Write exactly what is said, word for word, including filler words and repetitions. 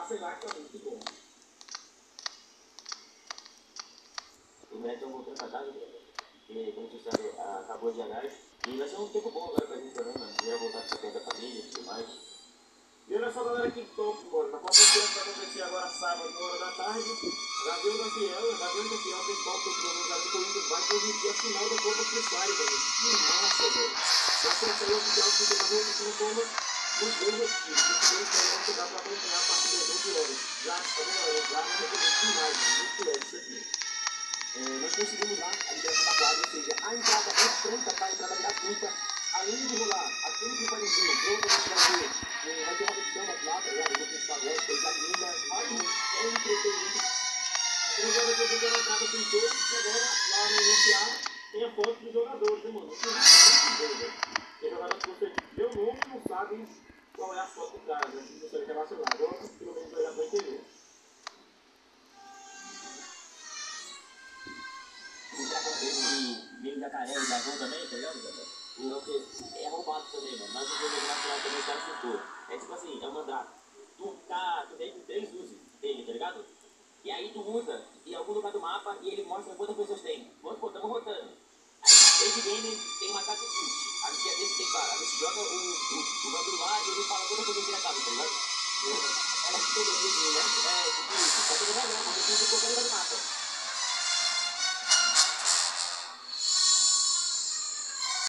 sei lá, que tá muito bom. O Neto voltou pra casa, e como você sabe, acabou de análise. E vai ser um tempo bom agora pra gente também, mano. Vai voltar pra perto da família e tudo mais. E olha só, galera, que top, mano. Na quarta-feira vai acontecer agora sábado, uma hora da tarde. Gabriel da Fiel, Gabriel da Fiel, principal protagonizado do Corinthians, vai transmitir a final da Copa Freestyle, mano. Que massa, velho. Já saiu oficial que tem uma que não toma os dois aqui. Os dois vão chegar pra acompanhar a partir das doze horas. Já, tá vendo, galera? Já não recomendo demais, mano. Muito leve isso aqui. É, nós conseguimos lá a liberação da quadra, ou seja, a entrada é franca, tá? A entrada gratuita. Além de rolar aquele preparezinho, provavelmente vai ter, é, vai ter uma versão lá, tá ligado? Eu vou pensar agora, coisa linda, mas é entretenimento. Então já vai ter que na casa tem todos, e agora lá no N F A tem a foto dos jogadores, né, mano? Isso é muito bom, velho. Tem jogadores que você vê o nome e não sabe qual é a foto do cara, né? Se você relacionar. Agora, pelo menos vai dar pra entender. Meio jacaré e dragão também, tá ligado? Não, que é roubado também, mano. Mas o jogo nacional também tá ficou. É tipo assim, é uma mandato. Tu tá, tu vem com três usos dele, tá ligado? E aí tu usa em algum lugar do mapa e ele mostra quantas pessoas tem. Vamos botando, rotando. Aí esse game tem uma caixa de chute. A gente, a gente tem que parar. A gente joga o, o, o bagulho lá e ele fala quantas pessoas ele acaba, tá ligado?